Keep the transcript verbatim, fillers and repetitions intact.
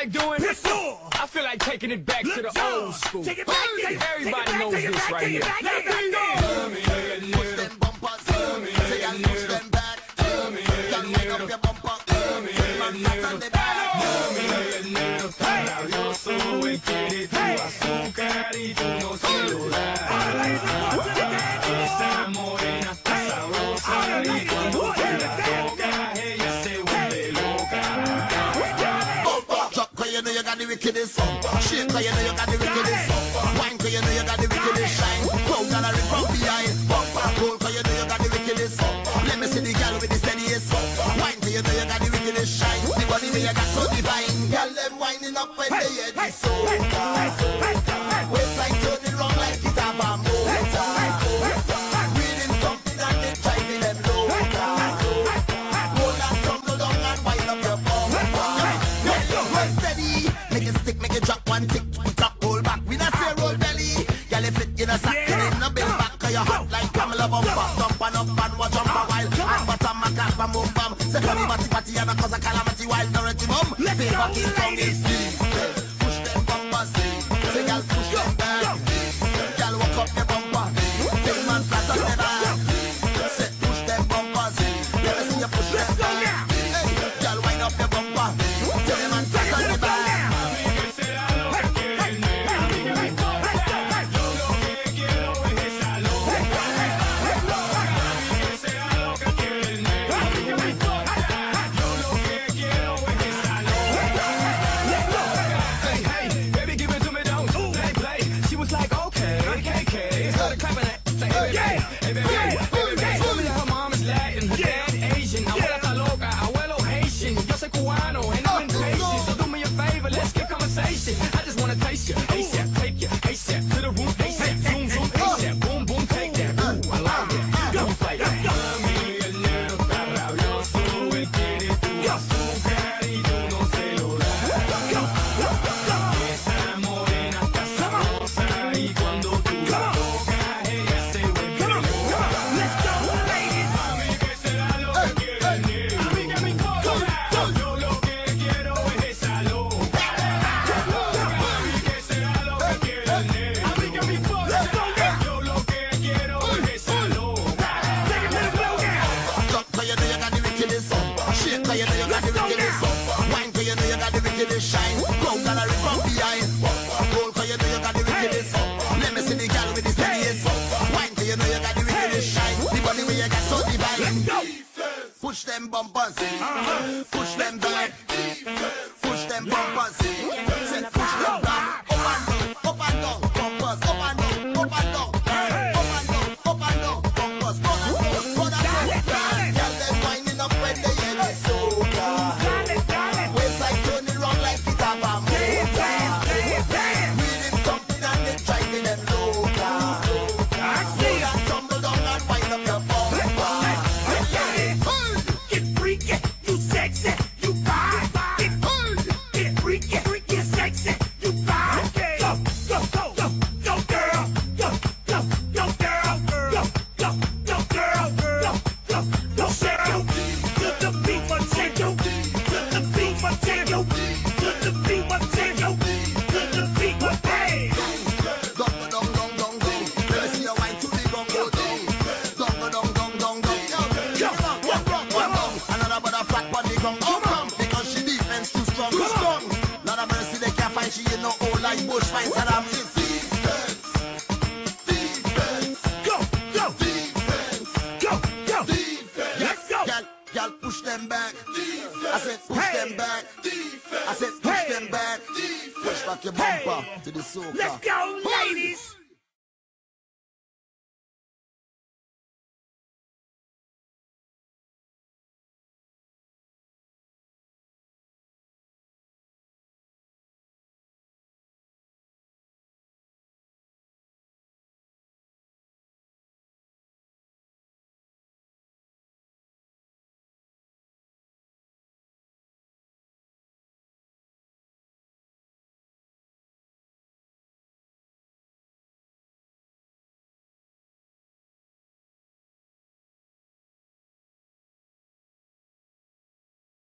like doing? Pistol. I feel like taking it back to the old school. Take it back, take it back, Everybody take it back, knows take it this back, right take here. it back, take it back, Push them bumpers, say and push them back. Girl, wind up your bumper, man flat on the back. Esa morena está sabrosa y cuando te la toca ella se vuelve loca. Drop 'cause you know you got the wickedest. Shake 'cause you know you got the wickedest. Wine 'cause you know you got the wickedest. Shine, crowd gallery from behind. Bumper cold 'cause you know you got the wickedest. Let me see the girl with the steadiest. Wine 'cause you know you got the wickedest. Shine, the body where you got so divine. Girl them winding up when they hear the soca. Waistline turning round like it have a motor. Reading something and they driving them loca. Roll and tumble down and wind up your bumper. Steady, make it stick, make it drop one tick, drop, roll back. We not say roll belly, girl if it in a sack, yeah. In a bill back, 'cause you hot like Pamela Bumper. Dump and up and watch jump a while, and bottom a clap and boom bam. Say funny batty batty and a cause a calamity while the retty bum. Favor King Kong is deep, push them bumpers, say girl push them back, girl walk up your bumper, big man flat on the back. Say push them bumpers, let me see you push them back. Hey, girl wind up your bumper, tell them man flat on the back. I just wanna taste you, ASAP, take you, ASAP to the roof, ASAP, zoom, zoom, ASAP, boom, boom, take that, ooh, I like that, don't fight that. Mami, el negro está rabioso, él quiere tu azúcar y tú no se lo das. Esa morena está sabrosa y cuando tú la tocas ella se vuelve loca. Let's go, ladies. Mami, ¿qué será lo que quiere el negro? A mí que me importa, yo lo que quiero es esa loca. Shake 'cause you know you got the wickedest. Wine 'cause you know you got the wickedest. Shine, crowd gallery from behind. Roll 'cause you know you got the wickedest. Let me see the girl with the steadiest. Wine 'cause you know you got the wickedest. Shine, the body where you got so divine. Push them bumpers, push them back, push them bumpers, say push them back. Up and down, up and down, bumpers, up and down, up and down, up and down, up and down, bumpers. Go and go, go and go. Girl them winding up when they hear the soca. Waistline turning round like it have a motor. Reading something and they driving them loca. Roll and tumble down and wind up your bumper. Get freaky, you sexy, you fine. Get, get freaky, freaky, sexy, you fine. Go, go, go, go, go, girl. Go, go, go, girl. Go, go, go, girl. Go, go, go, shake your to the beat, but shake your to the beat, but shake your to the beat, but shake your to the beat, but hey. Dong go dong dong dong dong. Let me see you wine to the gong go dong. Dong go dong dong dong dong. Yo, one rock, one rock, one rock. Another brother flat on the gong. How come? Because she defense too strong. Too strong. Not a mercy they can't find. She ain't no old like bush fine. Saddam is defense, defense. Go, go, Defense, go, go. defense. Let's go. Girl, girl, push them back. I said push Hey. them back. I said push Hey. them back. Push back your bumper to the soca. Let's go, ladies.